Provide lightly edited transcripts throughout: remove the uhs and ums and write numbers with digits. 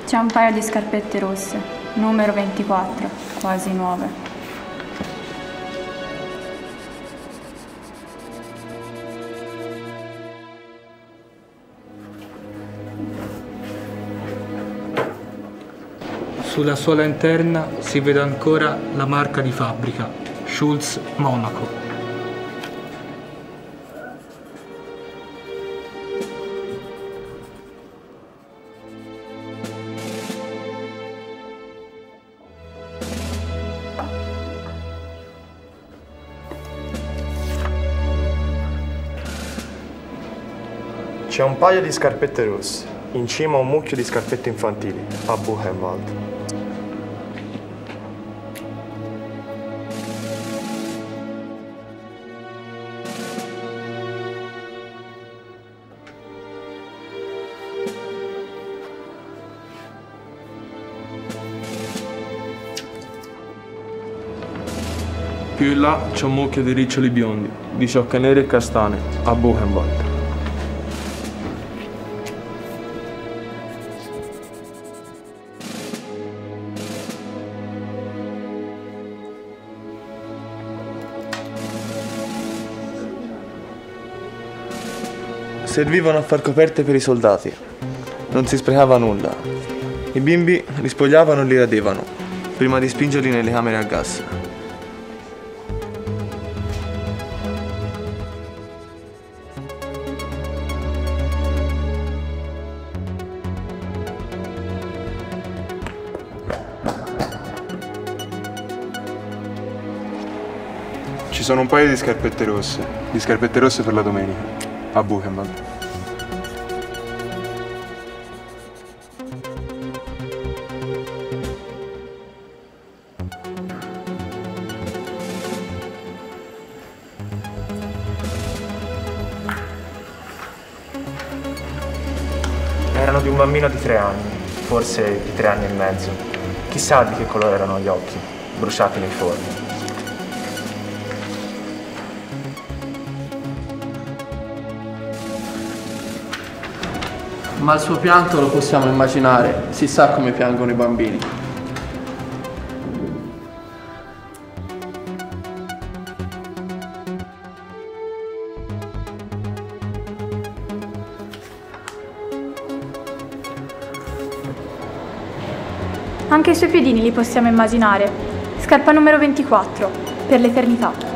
C'è un paio di scarpette rosse, numero 24, quasi nuove. Sulla suola interna si vede ancora la marca di fabbrica, Schultz Monaco. C'è un paio di scarpette rosse, in cima un mucchio di scarpette infantili, a Buchenwald. Più in là c'è un mucchio di riccioli biondi, di ciocche nere e castane, a Buchenwald. Servivano a far coperte per i soldati. Non si sprecava nulla. I bimbi li spogliavano e li radevano, prima di spingerli nelle camere a gas. Ci sono un paio di scarpette rosse per la domenica, a Buchenwald. Erano di un bambino di 3 anni, forse di 3 anni e mezzo. Chissà di che colore erano gli occhi, bruciati nei forni. Ma il suo pianto lo possiamo immaginare, si sa come piangono i bambini. Anche i suoi piedini li possiamo immaginare. Scarpa numero 24, per l'eternità.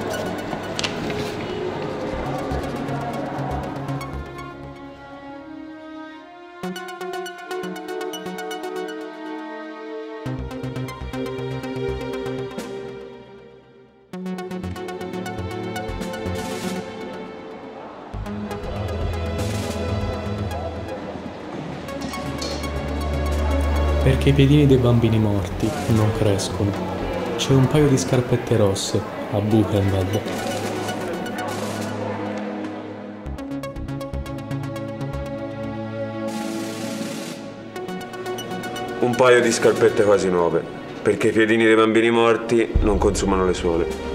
Perché i piedini dei bambini morti non crescono. C'è un paio di scarpette rosse a Buchenwald. Un paio di scarpette quasi nuove, perché i piedini dei bambini morti non consumano le suole.